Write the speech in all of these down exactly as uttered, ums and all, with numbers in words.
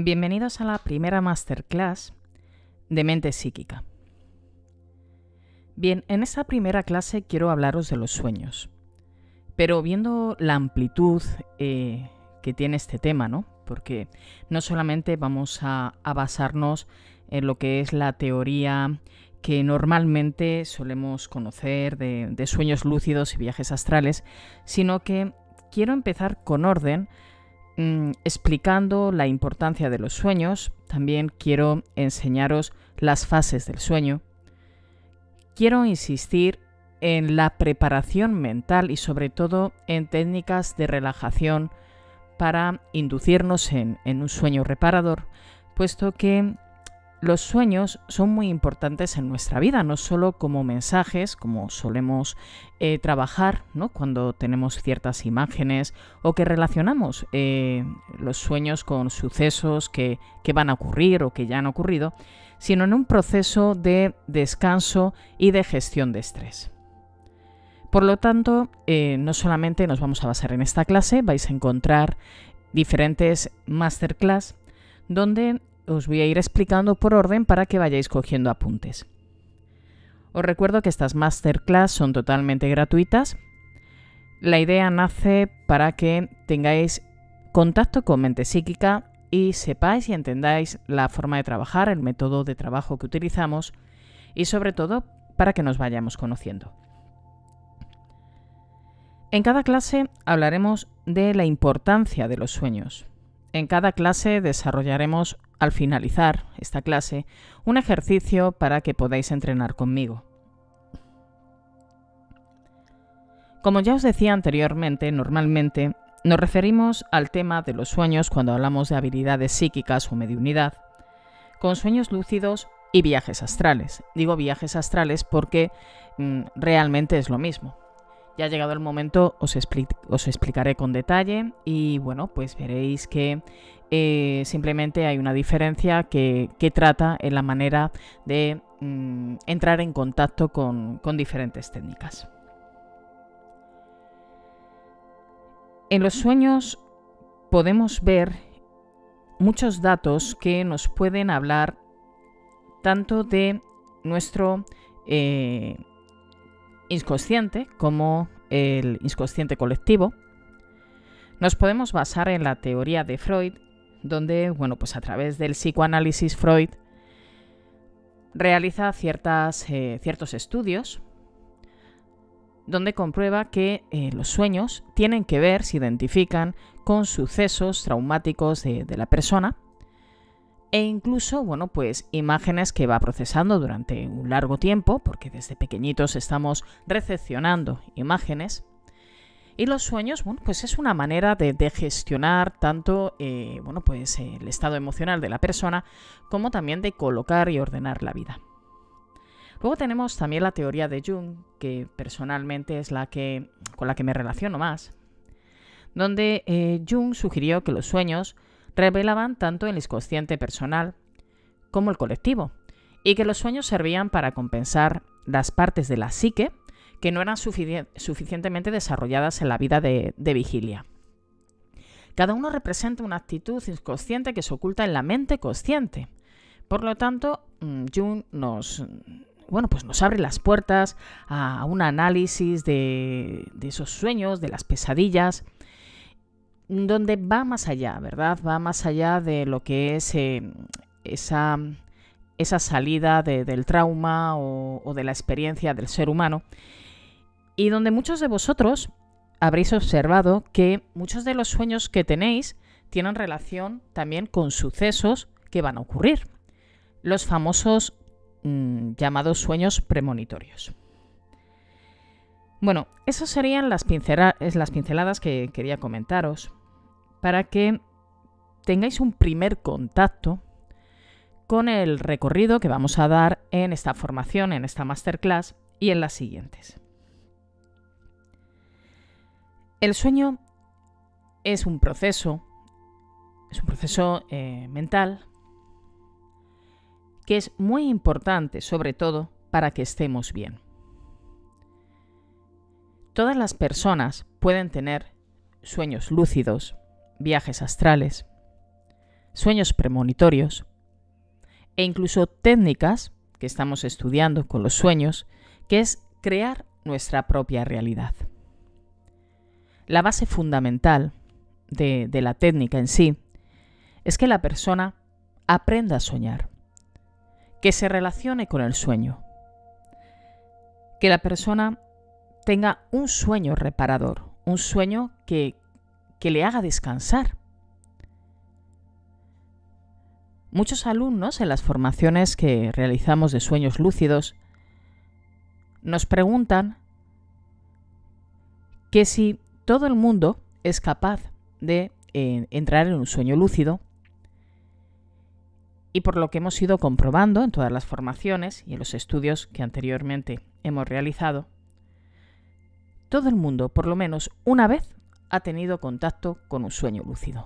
Bienvenidos a la primera masterclass de mente psíquica. Bien, en esta primera clase quiero hablaros de los sueños, pero viendo la amplitud eh, que tiene este tema, ¿no? Porque no solamente vamos a, a basarnos en lo que es la teoría que normalmente solemos conocer de, de sueños lúcidos y viajes astrales, sino que quiero empezar con orden, mmm, explicando la importancia de los sueños. También quiero enseñaros las fases del sueño. Quiero insistir en la preparación mental y sobre todo en técnicas de relajación para inducirnos en, en un sueño reparador, puesto que los sueños son muy importantes en nuestra vida, no solo como mensajes, como solemos eh, trabajar, ¿no? Cuando tenemos ciertas imágenes o que relacionamos eh, los sueños con sucesos que, que van a ocurrir o que ya han ocurrido, sino en un proceso de descanso y de gestión de estrés. Por lo tanto, eh, no solamente nos vamos a basar en esta clase, vais a encontrar diferentes masterclass donde os voy a ir explicando por orden para que vayáis cogiendo apuntes. Os recuerdo que estas masterclass son totalmente gratuitas. La idea nace para que tengáis contacto con mente psíquica y sepáis y entendáis la forma de trabajar, el método de trabajo que utilizamos y sobre todo para que nos vayamos conociendo. En cada clase hablaremos de la importancia de los sueños. En cada clase desarrollaremos, al finalizar esta clase, un ejercicio para que podáis entrenar conmigo. Como ya os decía anteriormente, normalmente nos referimos al tema de los sueños cuando hablamos de habilidades psíquicas o mediunidad, con sueños lúcidos y viajes astrales. Digo viajes astrales porque mmm, realmente es lo mismo. Ya ha llegado el momento, os, expli os explicaré con detalle y bueno, pues veréis que eh, simplemente hay una diferencia que, que trata en la manera de mm, entrar en contacto con, con diferentes técnicas. En los sueños podemos ver muchos datos que nos pueden hablar tanto de nuestro eh, inconsciente como el inconsciente colectivo. Nos podemos basar en la teoría de Freud, donde, bueno, pues a través del psicoanálisis Freud realiza ciertas, eh, ciertos estudios donde comprueba que eh, los sueños tienen que ver, se identifican con sucesos traumáticos de, de la persona e incluso, bueno, pues imágenes que va procesando durante un largo tiempo, porque desde pequeñitos estamos recepcionando imágenes. Y los sueños, bueno, pues es una manera de, de gestionar tanto, eh, bueno, pues el estado emocional de la persona, como también de colocar y ordenar la vida. Luego tenemos también la teoría de Jung, que personalmente es la que, con la que me relaciono más, donde eh, Jung sugirió que los sueños revelaban tanto el inconsciente personal como el colectivo, y que los sueños servían para compensar las partes de la psique que no eran sufici- suficientemente desarrolladas en la vida de, de vigilia. Cada uno representa una actitud inconsciente que se oculta en la mente consciente. Por lo tanto, Jung nos, bueno, pues nos abre las puertas a un análisis de, de esos sueños, de las pesadillas, donde va más allá, ¿verdad? Va más allá de lo que es eh, esa, esa salida de, del trauma o, o de la experiencia del ser humano, y donde muchos de vosotros habréis observado que muchos de los sueños que tenéis tienen relación también con sucesos que van a ocurrir, los famosos mmm, llamados sueños premonitorios. Bueno, esas serían las, pincela las pinceladas que quería comentaros para que tengáis un primer contacto con el recorrido que vamos a dar en esta formación, en esta masterclass y en las siguientes. El sueño es un proceso, es un proceso eh, mental que es muy importante, sobre todo, para que estemos bien. Todas las personas pueden tener sueños lúcidos, viajes astrales, sueños premonitorios e incluso técnicas que estamos estudiando con los sueños, que es crear nuestra propia realidad. La base fundamental de, de la técnica en sí es que la persona aprenda a soñar, que se relacione con el sueño, que la persona tenga un sueño reparador, un sueño que, que le haga descansar. Muchos alumnos en las formaciones que realizamos de sueños lúcidos nos preguntan que si todo el mundo es capaz de eh, entrar en un sueño lúcido, y por lo que hemos ido comprobando en todas las formaciones y en los estudios que anteriormente hemos realizado, todo el mundo, por lo menos una vez, ha tenido contacto con un sueño lúcido.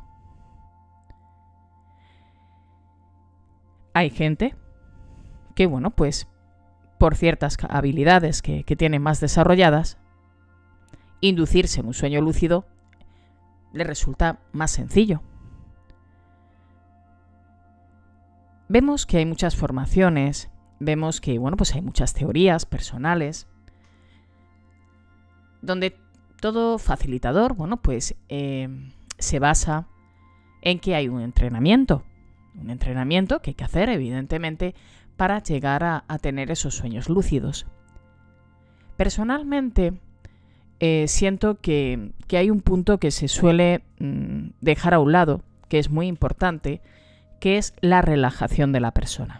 Hay gente que, bueno, pues por ciertas habilidades que, que tienen más desarrolladas, inducirse en un sueño lúcido le resulta más sencillo. Vemos que hay muchas formaciones, vemos que, bueno, pues hay muchas teorías personales, donde todo facilitador, bueno, pues eh, se basa en que hay un entrenamiento, un entrenamiento que hay que hacer, evidentemente, para llegar a, a tener esos sueños lúcidos. Personalmente, eh, siento que, que hay un punto que se suele mmm, dejar a un lado, que es muy importante, que es la relajación de la persona.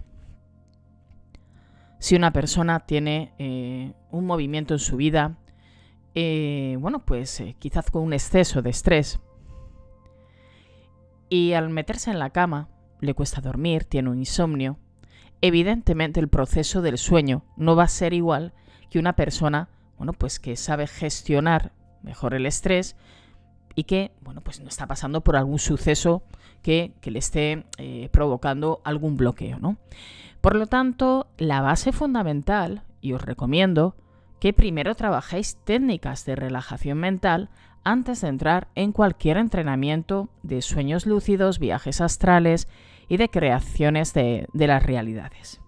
Si una persona tiene eh, un movimiento en su vida, eh, bueno, pues eh, quizás con un exceso de estrés, y al meterse en la cama le cuesta dormir, tiene un insomnio, evidentemente el proceso del sueño no va a ser igual que una persona, bueno, pues que sabe gestionar mejor el estrés y que, bueno, pues no está pasando por algún suceso que, que le esté eh, provocando algún bloqueo, ¿no? Por lo tanto, la base fundamental, y os recomiendo que primero trabajéis técnicas de relajación mental antes de entrar en cualquier entrenamiento de sueños lúcidos, viajes astrales y de creaciones de, de las realidades.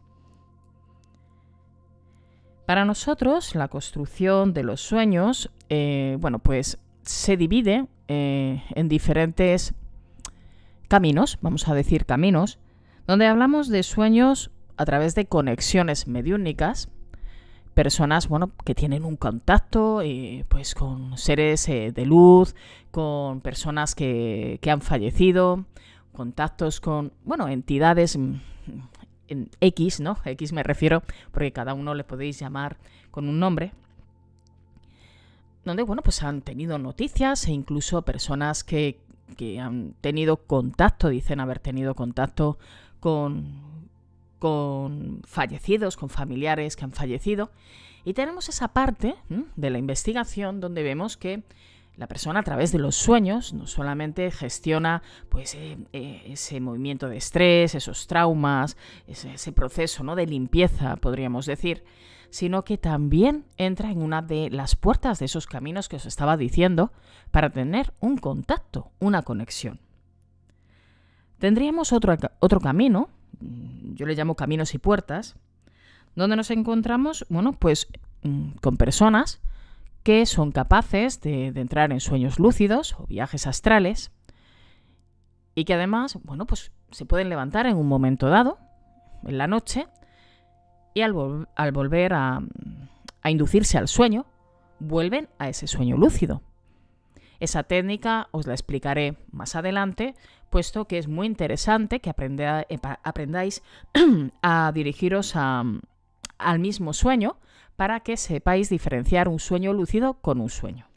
Para nosotros, la construcción de los sueños, eh, bueno, pues se divide eh, en diferentes caminos, vamos a decir caminos, donde hablamos de sueños a través de conexiones mediúnicas, personas, bueno, que tienen un contacto eh, pues con seres eh, de luz, con personas que, que han fallecido, contactos con, bueno, entidades en X, ¿no? X me refiero porque cada uno le podéis llamar con un nombre, donde, bueno, pues han tenido noticias e incluso personas que, que han tenido contacto, dicen haber tenido contacto con, con fallecidos, con familiares que han fallecido. Y tenemos esa parte ¿eh? de la investigación donde vemos que la persona a través de los sueños no solamente gestiona pues, eh, eh, ese movimiento de estrés, esos traumas, ese, ese proceso, ¿no? de limpieza, podríamos decir, sino que también entra en una de las puertas de esos caminos que os estaba diciendo para tener un contacto, una conexión. Tendríamos otro, otro camino, yo le llamo caminos y puertas, donde nos encontramos, bueno, pues con personas que son capaces de, de entrar en sueños lúcidos o viajes astrales y que además, bueno, pues se pueden levantar en un momento dado, en la noche, y al, vol- al volver a, a inducirse al sueño, vuelven a ese sueño lúcido. Esa técnica os la explicaré más adelante, puesto que es muy interesante que aprenda, aprendáis a dirigiros a, al mismo sueño para que sepáis diferenciar un sueño lúcido con un sueño.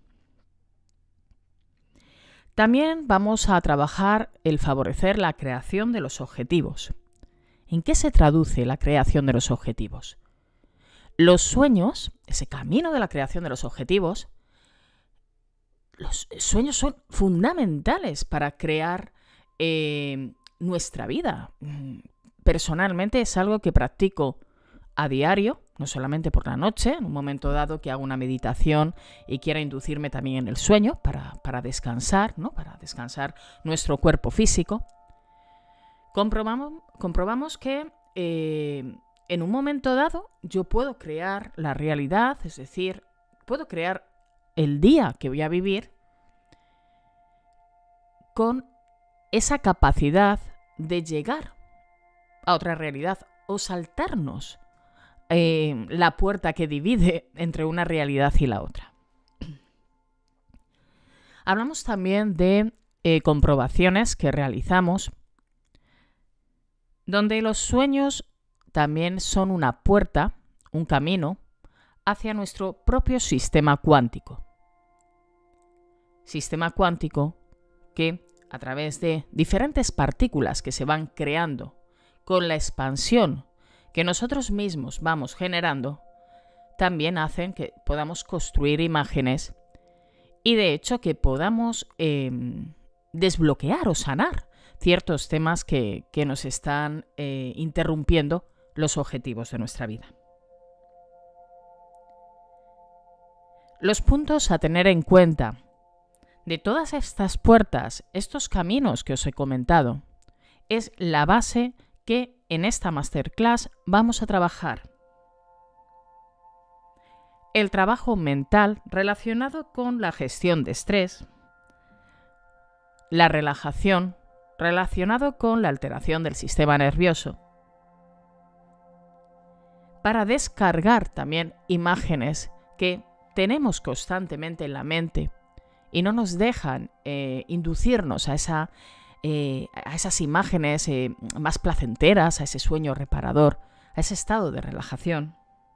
También vamos a trabajar el favorecer la creación de los objetivos. ¿En qué se traduce la creación de los objetivos? Los sueños, ese camino de la creación de los objetivos, los sueños son fundamentales para crear eh, nuestra vida. Personalmente es algo que practico a diario, no solamente por la noche, en un momento dado que hago una meditación y quiera inducirme también en el sueño para, para descansar, ¿no? Para descansar nuestro cuerpo físico. comprobamos, comprobamos que eh, en un momento dado yo puedo crear la realidad, es decir, puedo crear el día que voy a vivir con esa capacidad de llegar a otra realidad o saltarnos eh, la puerta que divide entre una realidad y la otra. Hablamos también de eh, comprobaciones que realizamos, donde los sueños también son una puerta, un camino, hacia nuestro propio sistema cuántico. Sistema cuántico que, a través de diferentes partículas que se van creando con la expansión que nosotros mismos vamos generando, también hacen que podamos construir imágenes y, de hecho, que podamos eh, desbloquear o sanar ciertos temas que, que nos están eh, interrumpiendo los objetivos de nuestra vida. Los puntos a tener en cuenta de todas estas puertas, estos caminos que os he comentado, es la base que en esta masterclass vamos a trabajar. El trabajo mental relacionado con la gestión de estrés, la relajación relacionado con la alteración del sistema nervioso, para descargar también imágenes que tenemos constantemente en la mente y no nos dejan eh, inducirnos a, esa, eh, a esas imágenes eh, más placenteras, a ese sueño reparador, a ese estado de relajación.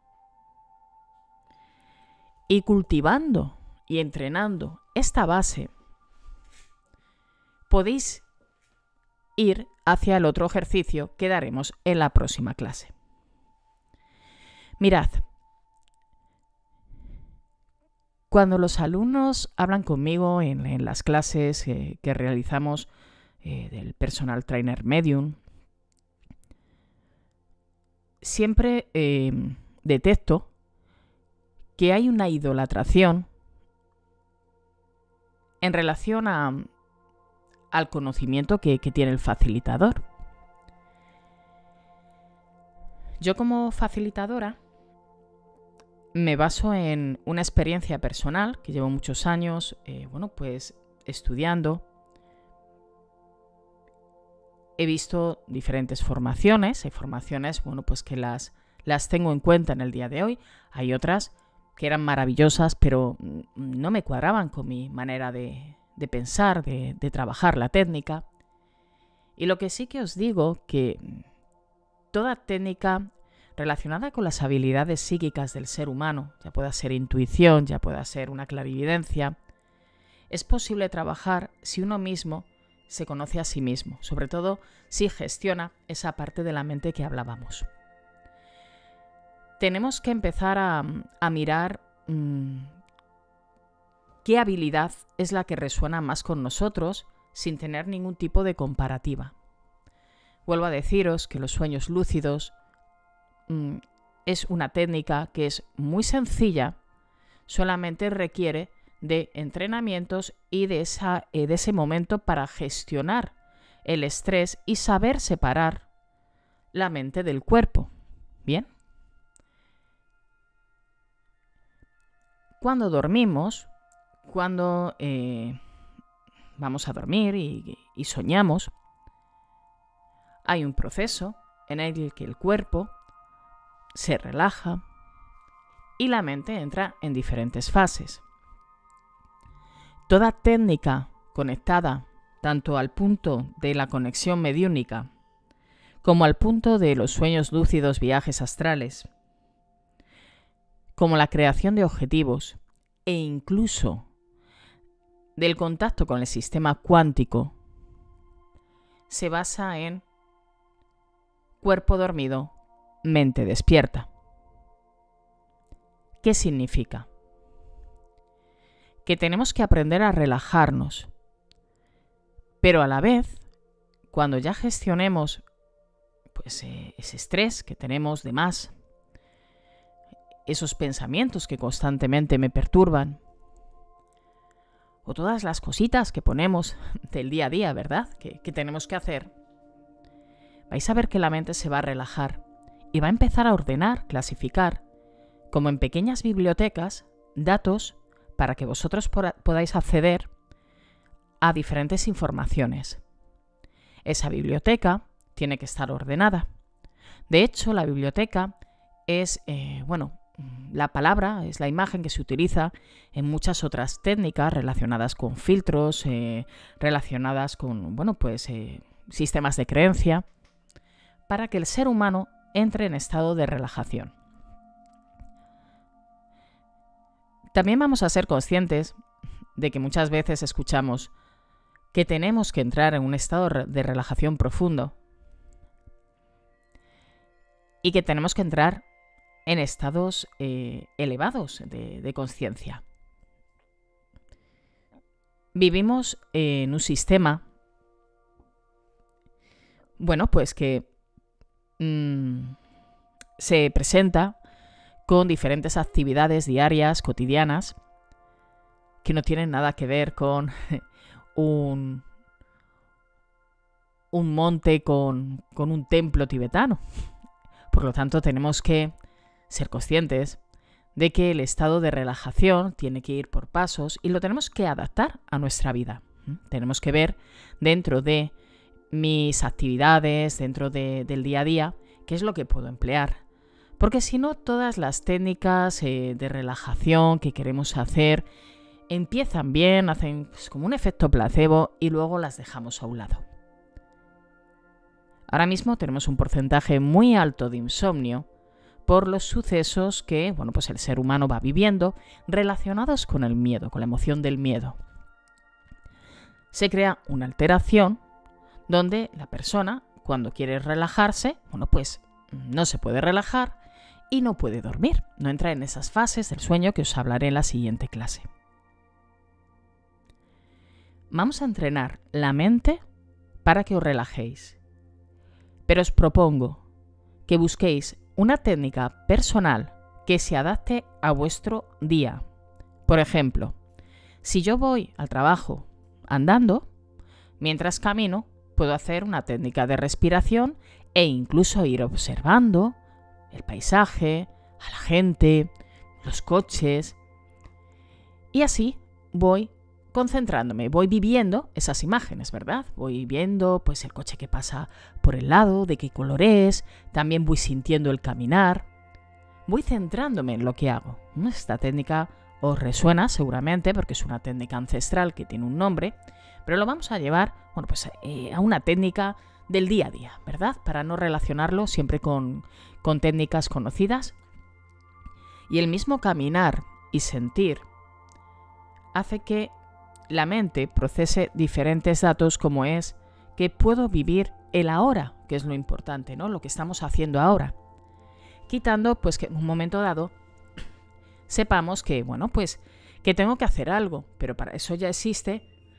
Y cultivando y entrenando esta base, podéis ir hacia el otro ejercicio que daremos en la próxima clase. Mirad, cuando los alumnos hablan conmigo en, en las clases eh, que realizamos eh, del Personal Trainer Medium, siempre eh, detecto que hay una idolatración en relación a, al conocimiento que, que tiene el facilitador. Yo, como facilitadora, me baso en una experiencia personal que llevo muchos años, eh, bueno, pues estudiando. He visto diferentes formaciones, hay formaciones, bueno, pues que las, las tengo en cuenta en el día de hoy. Hay otras que eran maravillosas, pero no me cuadraban con mi manera de, de pensar, de, de trabajar la técnica. Y lo que sí que os digo, que toda técnica relacionada con las habilidades psíquicas del ser humano, ya pueda ser intuición, ya pueda ser una clarividencia, es posible trabajar si uno mismo se conoce a sí mismo, sobre todo si gestiona esa parte de la mente que hablábamos. Tenemos que empezar a, a mirar mmm, qué habilidad es la que resuena más con nosotros sin tener ningún tipo de comparativa. Vuelvo a deciros que los sueños lúcidos mmm, es una técnica que es muy sencilla, solamente requiere de entrenamientos y de, esa, eh, de ese momento para gestionar el estrés y saber separar la mente del cuerpo. ¿Bien? Cuando dormimos, cuando eh, vamos a dormir y, y soñamos, hay un proceso en el que el cuerpo se relaja y la mente entra en diferentes fases. Toda técnica conectada tanto al punto de la conexión mediúnica como al punto de los sueños lúcidos, viajes astrales, como la creación de objetivos e incluso del contacto con el sistema cuántico, se basa en cuerpo dormido, mente despierta. ¿Qué significa? Que tenemos que aprender a relajarnos, pero a la vez, cuando ya gestionemos pues, eh, ese estrés que tenemos de más, esos pensamientos que constantemente me perturban, o todas las cositas que ponemos del día a día, ¿verdad?, que, que tenemos que hacer, vais a ver que la mente se va a relajar y va a empezar a ordenar, clasificar, como en pequeñas bibliotecas, datos para que vosotros podáis acceder a diferentes informaciones. Esa biblioteca tiene que estar ordenada. De hecho, la biblioteca es, eh, bueno, la palabra es la imagen que se utiliza en muchas otras técnicas relacionadas con filtros, eh, relacionadas con, bueno, pues, eh, sistemas de creencia, para que el ser humano entre en estado de relajación. También vamos a ser conscientes de que muchas veces escuchamos que tenemos que entrar en un estado de relajación profundo y que tenemos que entrar en estados eh, elevados de, de conciencia. Vivimos en un sistema, bueno, pues que mmm, se presenta con diferentes actividades diarias, cotidianas, que no tienen nada que ver con un, un monte con, con un templo tibetano. Por lo tanto, tenemos que ser conscientes de que el estado de relajación tiene que ir por pasos y lo tenemos que adaptar a nuestra vida. Tenemos que ver dentro de mis actividades, dentro de, del día a día, qué es lo que puedo emplear. Porque si no, todas las técnicas eh, de relajación que queremos hacer empiezan bien, hacen pues, como un efecto placebo y luego las dejamos a un lado. Ahora mismo tenemos un porcentaje muy alto de insomnio por los sucesos que, bueno, pues el ser humano va viviendo relacionados con el miedo, con la emoción del miedo. Se crea una alteración donde la persona, cuando quiere relajarse, bueno, pues no se puede relajar y no puede dormir. No entra en esas fases del sueño que os hablaré en la siguiente clase. Vamos a entrenar la mente para que os relajéis. Pero os propongo que busquéis una técnica personal que se adapte a vuestro día. Por ejemplo, si yo voy al trabajo andando, mientras camino, puedo hacer una técnica de respiración e incluso ir observando el paisaje, a la gente, los coches. Y así voy concentrándome, voy viviendo esas imágenes, ¿verdad? Voy viendo pues el coche que pasa por el lado, de qué color es, también voy sintiendo el caminar. Voy centrándome en lo que hago. Esta técnica os resuena seguramente porque es una técnica ancestral que tiene un nombre, pero lo vamos a llevar, bueno, pues, eh, a una técnica del día a día, ¿verdad? Para no relacionarlo siempre con, con técnicas conocidas. Y el mismo caminar y sentir hace que la mente procese diferentes datos, como es que puedo vivir el ahora, que es lo importante, ¿no? Lo que estamos haciendo ahora. Quitando, pues, que en un momento dado sepamos que, bueno, pues, que tengo que hacer algo, pero para eso ya existe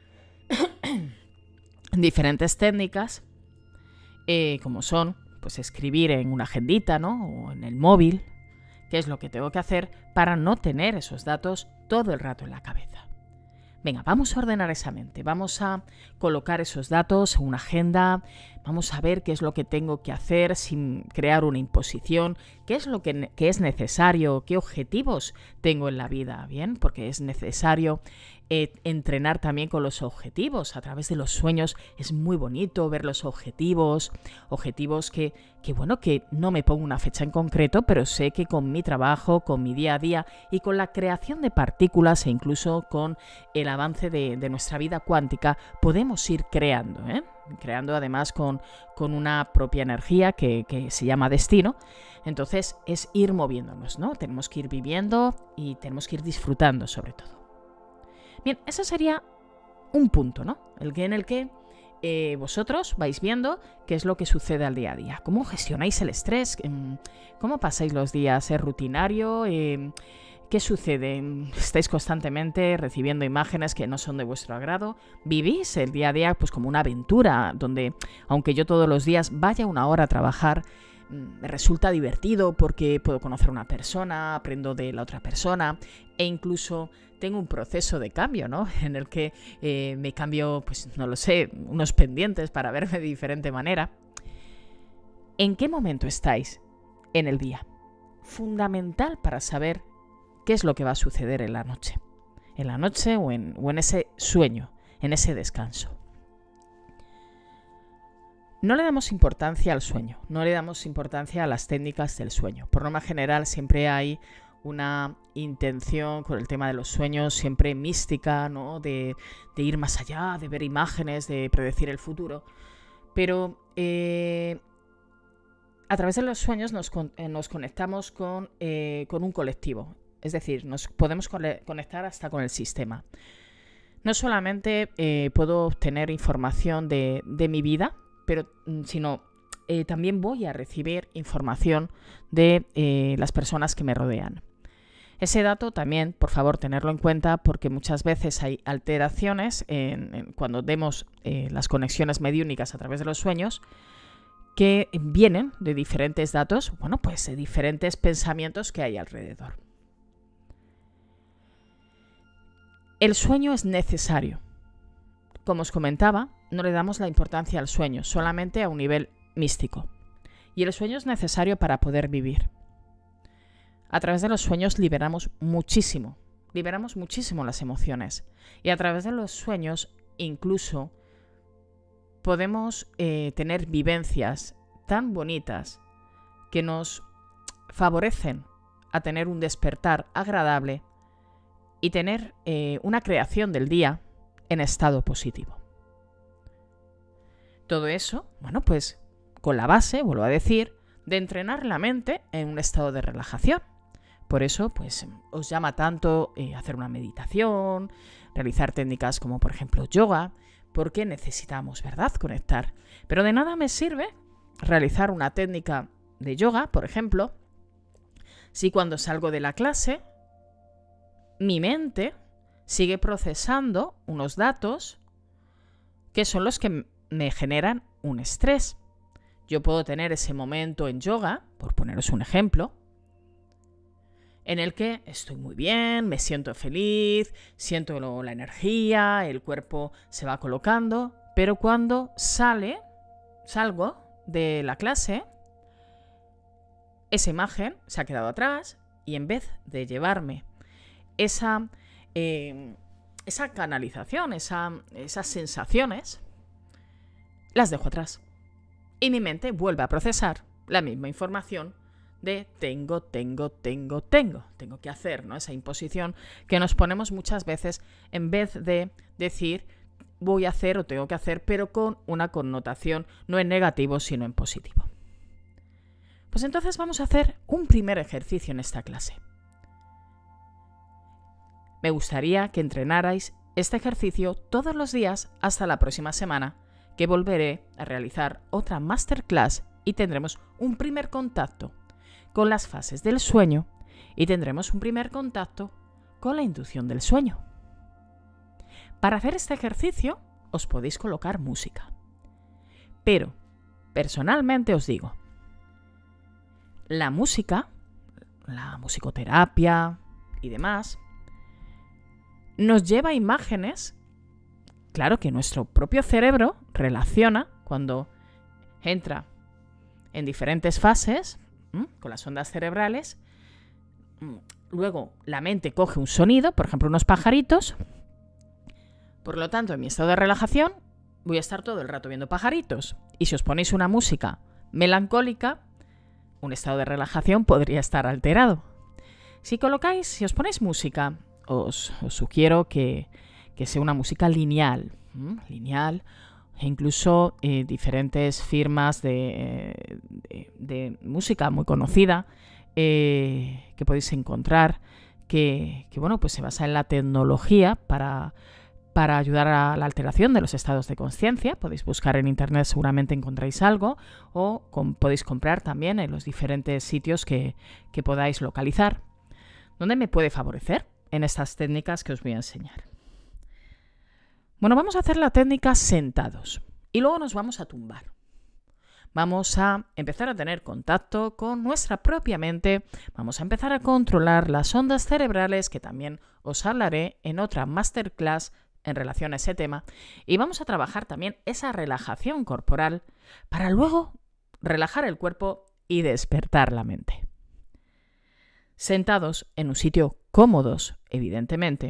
diferentes técnicas, eh, como son, pues, escribir en una agendita, ¿no? O en el móvil, qué es lo que tengo que hacer para no tener esos datos todo el rato en la cabeza. Venga, vamos a ordenar esa mente, vamos a colocar esos datos en una agenda, vamos a ver qué es lo que tengo que hacer sin crear una imposición, qué es lo que, que es necesario, qué objetivos tengo en la vida, ¿bien? Porque es necesario eh, entrenar también con los objetivos. A través de los sueños es muy bonito ver los objetivos, objetivos que, que, bueno, que no me pongo una fecha en concreto, pero sé que con mi trabajo, con mi día a día y con la creación de partículas e incluso con el avance de, de nuestra vida cuántica, podemos ir creando, ¿eh? creando además con, con una propia energía que, que se llama destino. Entonces es ir moviéndonos, ¿no? Tenemos que ir viviendo y tenemos que ir disfrutando sobre todo. Bien, ese sería un punto, ¿no? El que, en el que eh, vosotros vais viendo qué es lo que sucede al día a día. ¿Cómo gestionáis el estrés? ¿Cómo pasáis los días? ¿Es rutinario? Eh, ¿Qué sucede? ¿Estáis constantemente recibiendo imágenes que no son de vuestro agrado? ¿Vivís el día a día pues como una aventura donde, aunque yo todos los días vaya una hora a trabajar, me resulta divertido porque puedo conocer a una persona, aprendo de la otra persona e incluso tengo un proceso de cambio, ¿no? En el que eh, me cambio, pues no lo sé, unos pendientes para verme de diferente manera? ¿En qué momento estáis en el día? Fundamental para saber qué es lo que va a suceder en la noche. En la noche o en, o en ese sueño, en ese descanso. No le damos importancia al sueño, no le damos importancia a las técnicas del sueño. Por norma general siempre hay una intención con el tema de los sueños, siempre mística, ¿no? de, de ir más allá, de ver imágenes, de predecir el futuro. Pero eh, a través de los sueños nos, eh, nos conectamos con, eh, con un colectivo. Es decir, nos podemos conectar hasta con el sistema. No solamente eh, puedo obtener información de, de mi vida, pero sino eh, también voy a recibir información de eh, las personas que me rodean. Ese dato también, por favor, tenerlo en cuenta porque muchas veces hay alteraciones en, en, cuando vemos eh, las conexiones mediúnicas a través de los sueños que vienen de diferentes datos, bueno, pues de diferentes pensamientos que hay alrededor. El sueño es necesario. Como os comentaba, no le damos la importancia al sueño, solamente a un nivel místico. Y el sueño es necesario para poder vivir. A través de los sueños liberamos muchísimo, liberamos muchísimo las emociones. Y a través de los sueños incluso podemos eh, tener vivencias tan bonitas que nos favorecen a tener un despertar agradable y tener eh, una creación del día en estado positivo. Todo eso, bueno, pues con la base, vuelvo a decir, de entrenar la mente en un estado de relajación. Por eso, pues, os llama tanto eh, hacer una meditación, realizar técnicas como, por ejemplo, yoga, porque necesitamos, ¿verdad?, conectar. Pero de nada me sirve realizar una técnica de yoga, por ejemplo, si cuando salgo de la clase, mi mente sigue procesando unos datos que son los que me generan un estrés. Yo puedo tener ese momento en yoga, por poneros un ejemplo, en el que estoy muy bien, me siento feliz, siento la energía, el cuerpo se va colocando, pero cuando sale, salgo de la clase, esa imagen se ha quedado atrás y en vez de llevarme esa, eh, esa canalización, esa, esas sensaciones, las dejo atrás. Y mi mente vuelve a procesar la misma información de tengo, tengo, tengo, tengo. Tengo que hacer, ¿no? Esa imposición que nos ponemos muchas veces en vez de decir voy a hacer o tengo que hacer, pero con una connotación no en negativo, sino en positivo. Pues entonces vamos a hacer un primer ejercicio en esta clase. Me gustaría que entrenarais este ejercicio todos los días hasta la próxima semana, que volveré a realizar otra masterclass y tendremos un primer contacto con las fases del sueño y tendremos un primer contacto con la inducción del sueño. Para hacer este ejercicio os podéis colocar música. Pero, personalmente os digo, la música, la musicoterapia y demás, nos lleva a imágenes, claro que nuestro propio cerebro relaciona cuando entra en diferentes fases, ¿m? con las ondas cerebrales, luego la mente coge un sonido, por ejemplo unos pajaritos, por lo tanto en mi estado de relajación voy a estar todo el rato viendo pajaritos, y si os ponéis una música melancólica, un estado de relajación podría estar alterado. Si colocáis, si os ponéis música, os, os sugiero que, que sea una música lineal, ¿m? lineal, e incluso eh, diferentes firmas de, de, de música muy conocida eh, que podéis encontrar, que, que bueno, pues se basa en la tecnología para, para ayudar a la alteración de los estados de conciencia. Podéis buscar en internet, seguramente encontráis algo, o con, podéis comprar también en los diferentes sitios que, que podáis localizar. ¿Dónde me puede favorecer en estas técnicas que os voy a enseñar? Bueno, vamos a hacer la técnica sentados y luego nos vamos a tumbar. Vamos a empezar a tener contacto con nuestra propia mente, vamos a empezar a controlar las ondas cerebrales, que también os hablaré en otra masterclass en relación a ese tema, y vamos a trabajar también esa relajación corporal para luego relajar el cuerpo y despertar la mente. Sentados en un sitio cómodos, evidentemente,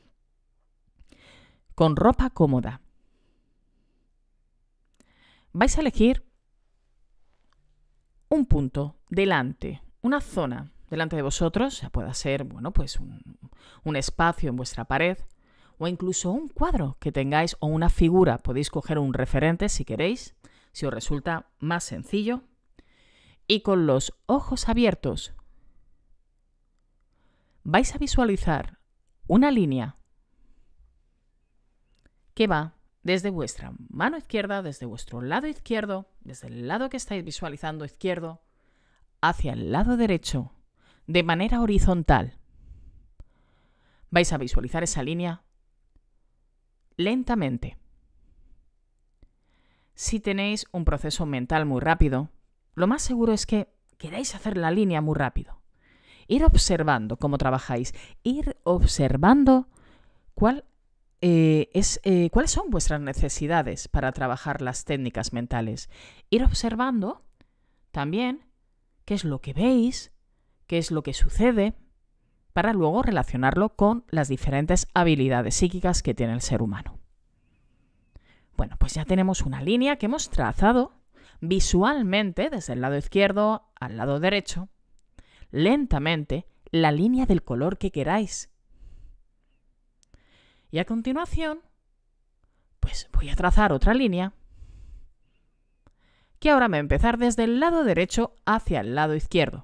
con ropa cómoda. Vais a elegir un punto delante, una zona delante de vosotros, ya pueda ser, bueno, pues un, un espacio en vuestra pared o incluso un cuadro que tengáis o una figura. Podéis coger un referente si queréis, si os resulta más sencillo. Y con los ojos abiertos vais a visualizar una línea que va desde vuestra mano izquierda, desde vuestro lado izquierdo, desde el lado que estáis visualizando izquierdo, hacia el lado derecho, de manera horizontal. Vais a visualizar esa línea lentamente. Si tenéis un proceso mental muy rápido, lo más seguro es que queráis hacer la línea muy rápido. Ir observando cómo trabajáis, ir observando cuál, eh, es, eh, cuáles son vuestras necesidades para trabajar las técnicas mentales. Ir observando también qué es lo que veis, qué es lo que sucede, para luego relacionarlo con las diferentes habilidades psíquicas que tiene el ser humano. Bueno, pues ya tenemos una línea que hemos trazado visualmente desde el lado izquierdo al lado derecho, lentamente, la línea del color que queráis. Y a continuación, pues voy a trazar otra línea que ahora me va a empezar desde el lado derecho hacia el lado izquierdo,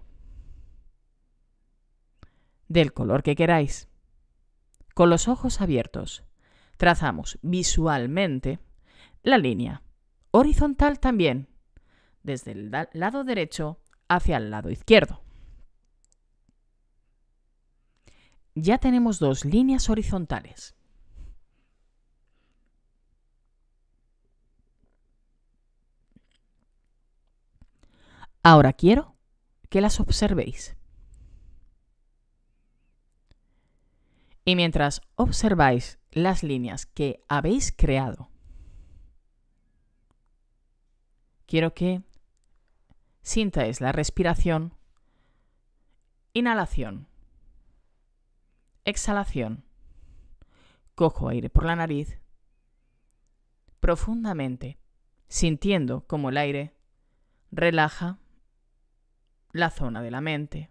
del color que queráis. Con los ojos abiertos, trazamos visualmente la línea horizontal también, desde el lado derecho hacia el lado izquierdo. Ya tenemos dos líneas horizontales. Ahora quiero que las observéis. Y mientras observáis las líneas que habéis creado, quiero que sintáis la respiración, inhalación, exhalación. Cojo aire por la nariz, profundamente, sintiendo cómo el aire relaja la zona de la mente,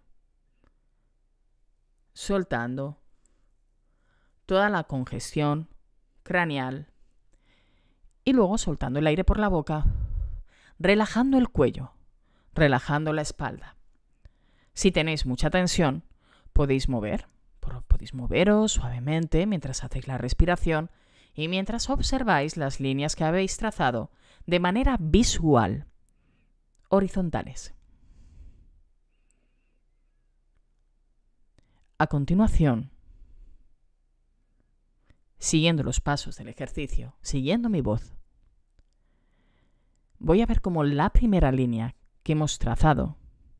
soltando toda la congestión craneal y luego soltando el aire por la boca, relajando el cuello, relajando la espalda. Si tenéis mucha tensión, podéis mover, podéis moveros suavemente mientras hacéis la respiración y mientras observáis las líneas que habéis trazado de manera visual, horizontales. A continuación, siguiendo los pasos del ejercicio, siguiendo mi voz, voy a ver cómo la primera línea que hemos trazado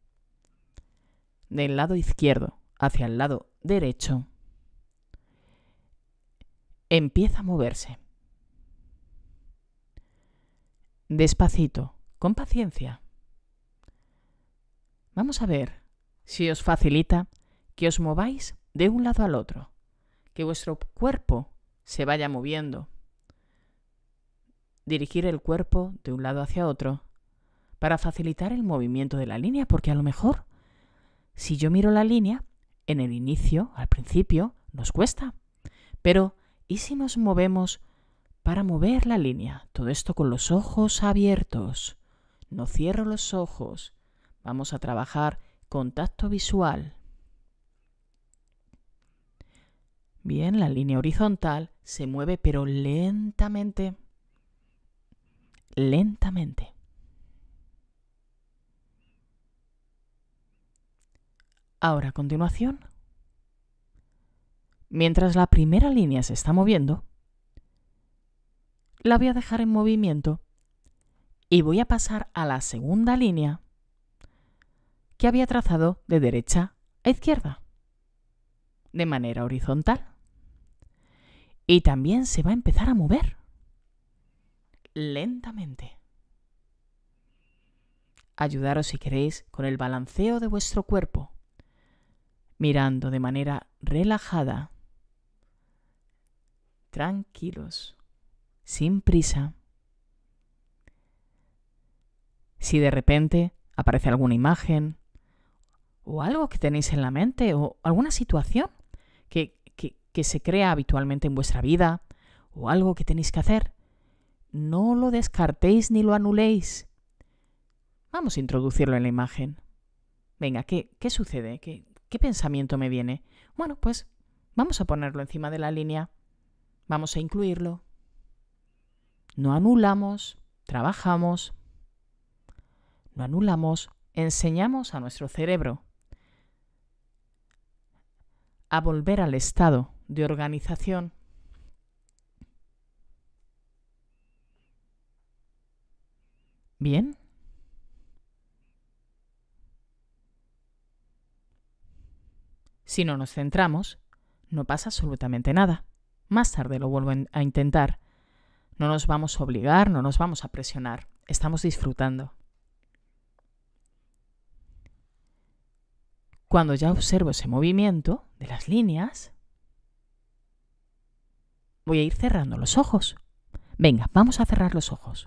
del lado izquierdo hacia el lado derecho empieza a moverse. Despacito, con paciencia. Vamos a ver si os facilita que os mováis de un lado al otro, que vuestro cuerpo se vaya moviendo. Dirigir el cuerpo de un lado hacia otro para facilitar el movimiento de la línea, porque a lo mejor, si yo miro la línea, en el inicio, al principio, nos cuesta. Pero, ¿y si nos movemos para mover la línea? Todo esto con los ojos abiertos. No cierro los ojos. Vamos a trabajar contacto visual. Bien, la línea horizontal se mueve, pero lentamente. Lentamente. Ahora, a continuación, mientras la primera línea se está moviendo, la voy a dejar en movimiento y voy a pasar a la segunda línea que había trazado de derecha a izquierda, de manera horizontal. Y también se va a empezar a mover lentamente. ayudaros si queréis con el balanceo de vuestro cuerpo, mirando de manera relajada, tranquilos, sin prisa. Si de repente aparece alguna imagen o algo que tenéis en la mente o alguna situación que, que, que se crea habitualmente en vuestra vida o algo que tenéis que hacer, no lo descartéis ni lo anuléis. Vamos a introducirlo en la imagen. Venga, ¿qué, qué sucede? ¿Qué, ¿Qué pensamiento me viene? Bueno, pues vamos a ponerlo encima de la línea. Vamos a incluirlo. No anulamos, trabajamos. No anulamos, enseñamos a nuestro cerebro a volver al estado de organización. Bien. Si no nos centramos, no pasa absolutamente nada. Más tarde lo vuelvo a intentar. No nos vamos a obligar, no nos vamos a presionar. Estamos disfrutando. Cuando ya observo ese movimiento de las líneas, voy a ir cerrando los ojos. Venga, vamos a cerrar los ojos.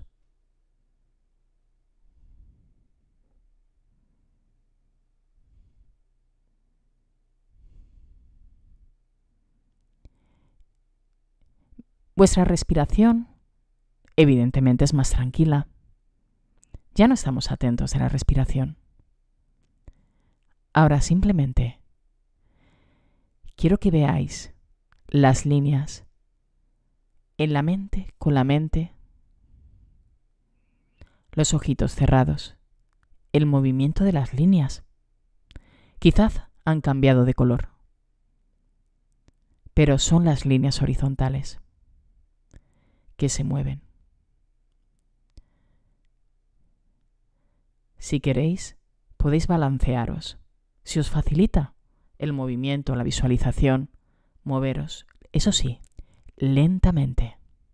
Vuestra respiración, evidentemente, es más tranquila. Ya no estamos atentos a la respiración. Ahora simplemente quiero que veáis las líneas en la mente, con la mente, los ojitos cerrados, el movimiento de las líneas. Quizás han cambiado de color, pero son las líneas horizontales que se mueven. Si queréis, podéis balancearos. Si os facilita el movimiento, la visualización, moveros, eso sí, lentamente.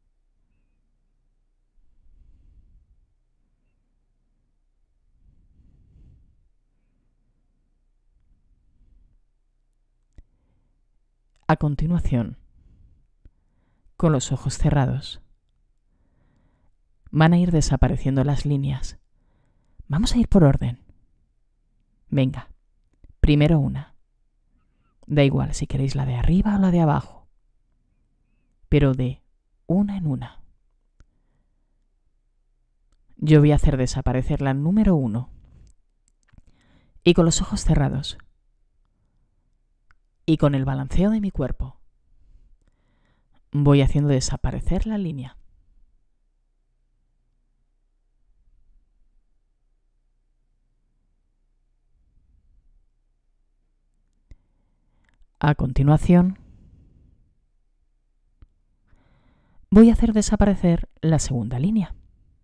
A continuación, con los ojos cerrados, van a ir desapareciendo las líneas. Vamos a ir por orden. Venga, primero una. Da igual si queréis la de arriba o la de abajo, pero de una en una. Yo voy a hacer desaparecer la número uno. Y con los ojos cerrados, y con el balanceo de mi cuerpo, voy haciendo desaparecer la línea. A continuación, voy a hacer desaparecer la segunda línea.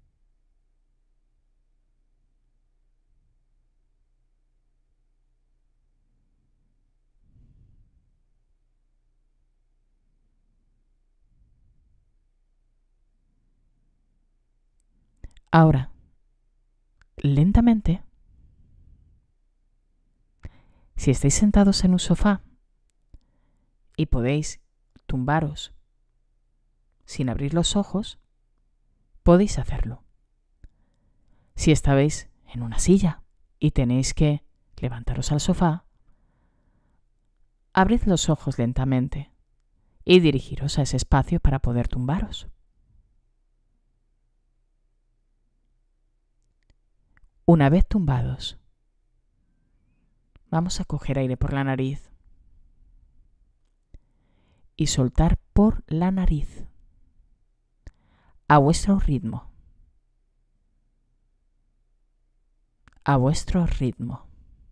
Ahora, lentamente, si estáis sentados en un sofá y podéis tumbaros sin abrir los ojos, podéis hacerlo. Si estáis en una silla y tenéis que levantaros al sofá, abrid los ojos lentamente y dirigiros a ese espacio para poder tumbaros. Una vez tumbados, vamos a coger aire por la nariz y soltar por la nariz a vuestro ritmo. A vuestro ritmo.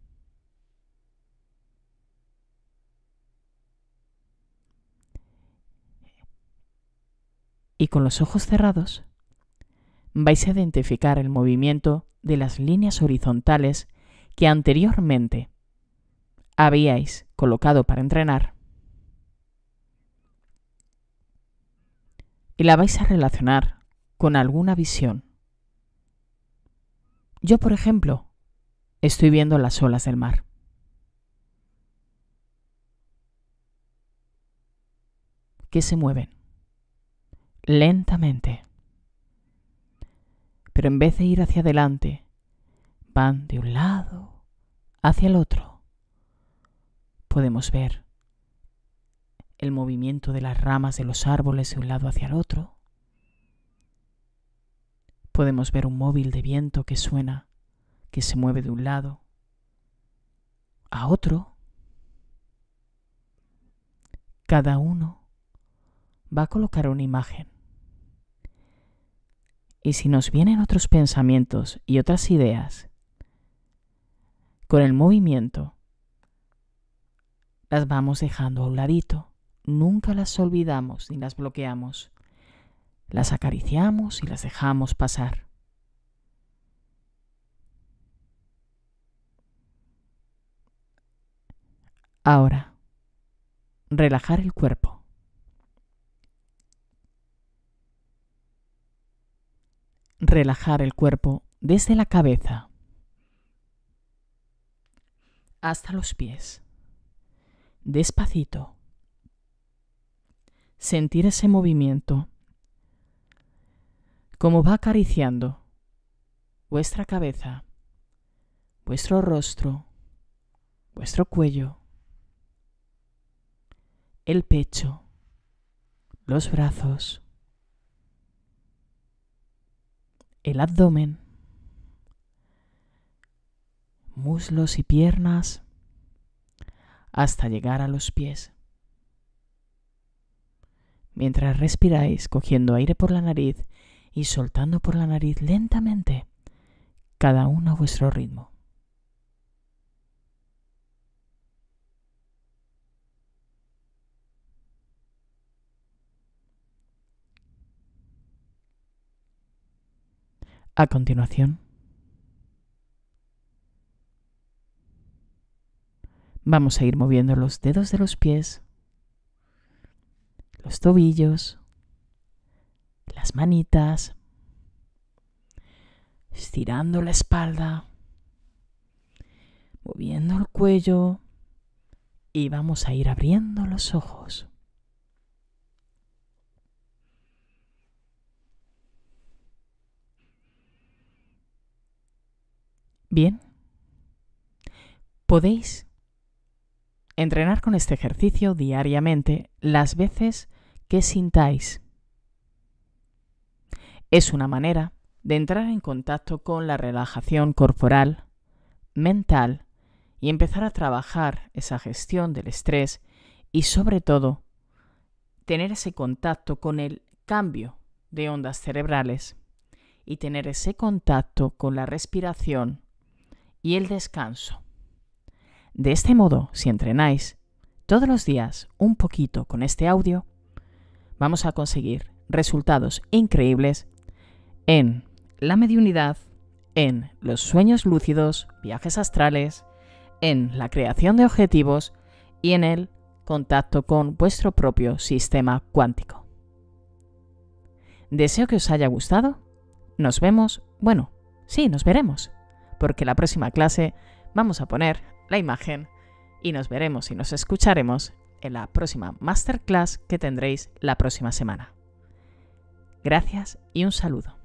Y con los ojos cerrados vais a identificar el movimiento de las líneas horizontales que anteriormente habíais colocado para entrenar y la vais a relacionar con alguna visión, Yo, por ejemplo, estoy viendo las olas del mar. Que se mueven lentamente, pero en vez de ir hacia adelante, van de un lado hacia el otro. Podemos ver el movimiento de las ramas de los árboles de un lado hacia el otro. Podemos ver un móvil de viento que suena, que se mueve de un lado a otro. Cada uno va a colocar una imagen. Y si nos vienen otros pensamientos y otras ideas, con el movimiento, las vamos dejando a un ladito. Nunca las olvidamos ni las bloqueamos. Las acariciamos y las dejamos pasar. Ahora, relajar el cuerpo. Relajar el cuerpo desde la cabeza hasta los pies. Despacito. Sentir ese movimiento, como va acariciando vuestra cabeza, vuestro rostro, vuestro cuello, el pecho, los brazos, el abdomen, muslos y piernas, hasta llegar a los pies. Mientras respiráis, cogiendo aire por la nariz y soltando por la nariz lentamente, cada uno a vuestro ritmo. A continuación, vamos a ir moviendo los dedos de los pies, los tobillos, las manitas, estirando la espalda, moviendo el cuello y vamos a ir abriendo los ojos. Bien, podéis entrenar con este ejercicio diariamente las veces que sintáis. Es una manera de entrar en contacto con la relajación corporal, mental y empezar a trabajar esa gestión del estrés y sobre todo tener ese contacto con el cambio de ondas cerebrales y tener ese contacto con la respiración y el descanso. De este modo, si entrenáis todos los días un poquito con este audio, vamos a conseguir resultados increíbles en la mediunidad, en los sueños lúcidos, viajes astrales, en la creación de objetivos y en el contacto con vuestro propio sistema cuántico. Deseo que os haya gustado. Nos vemos, bueno, sí, nos veremos, porque la próxima clase vamos a poner la imagen y nos veremos y nos escucharemos en la próxima masterclass que tendréis la próxima semana. Gracias y un saludo.